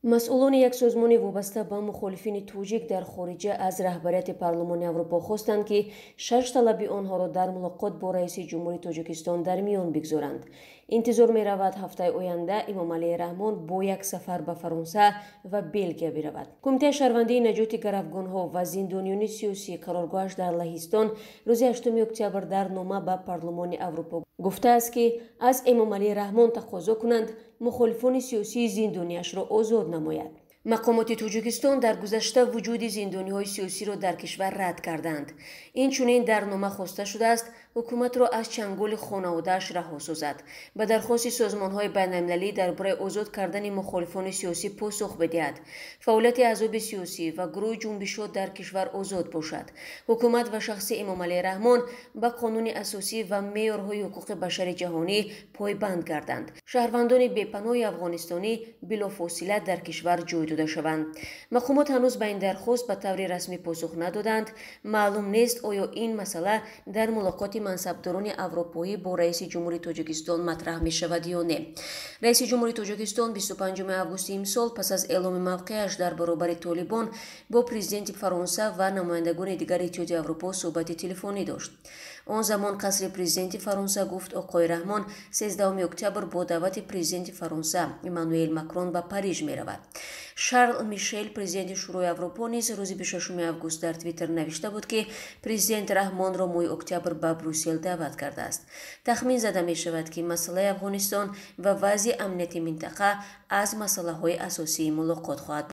масъулони як созмони вобаста ба мухолифини тоҷик дар хориҷа аз раҳбарияти парлумони аврупо хостанд ки 6 талаби онҳоро дар мулоқот бо раиси ҷумҳури тоҷикистон дар миён бигзоранд. интизор меравад ҳафтаи оянда эмомалии раҳмон бо як сафар ба фаронса ва белгия биравад. кумитаи шаҳрвандии наҷоти гаравгонҳо ва зиндониёни сиёсӣ қароргоҳаш дар лаҳистон рӯзи 8 октябр дар нома ба парлумони аврупо гуфтааст ки аз эмомалии раҳмон тақозо кунанд мухолифони сиёсии зиндониашро озод намояд. мақомоти тоҷикистон дар гузашта вуҷуди зиндониҳои сиёсиро дар кишвар рад карданд. инчунин дар нома хоста шудааст ҳукуматро аз чанголи хонаводааш раҳо созад, ба дархости созмонҳои байналмилалӣ дар бораи озод кардани мухолифони сиёсӣ посух бидиҳад, фаъолияти аҳзоби сиёсӣ ва гурӯҳи ҷунбишот дар кишвар озод бошад. ҳукумат ва шахси эмомалии раҳмон ба қонуни асосӣ ва меъёрҳои ҳуқуқи башари ҷаҳонӣ пойбанд гарданд. шаҳрвандони бепаноҳи афғонистонӣ билофосила дар кишвар ҷой дода шаванд. мақомот ҳанӯз ба ин дархост ба таври расмӣ посух надоданд. маълум нест оё ин масъала дар мулоқоти мансабдорони аврупоӣ бо раиси ҷумҳури тоҷикистон матраҳ мешавад ё не. раиси ҷумҳури тоҷикистон 25 августи имсол пас аз эъломи мавқеаш дар баробари толибон бо президенти фаронса ва намояндагони дигари иттиҳоди аврупо суҳбати телефонӣ дошт. он замон қасри президенти фаронса гуфт оқои раҳмон 13 октябр бо даъвати президенти фаронса Эммануэл Макрон ба Париж меравад. Шарл Мишел, президенти шӯрои аврупо, низ рӯзи 26 август дар твиттер навишта буд ки президент раҳмонро моҳи октябр ба Брюссел даъват кардааст. тахмин зада мешавад ки масъалаи Афғонистон ва вазъи амнияти минтақа аз масъалаҳои асосии мулоқот хоҳад буд.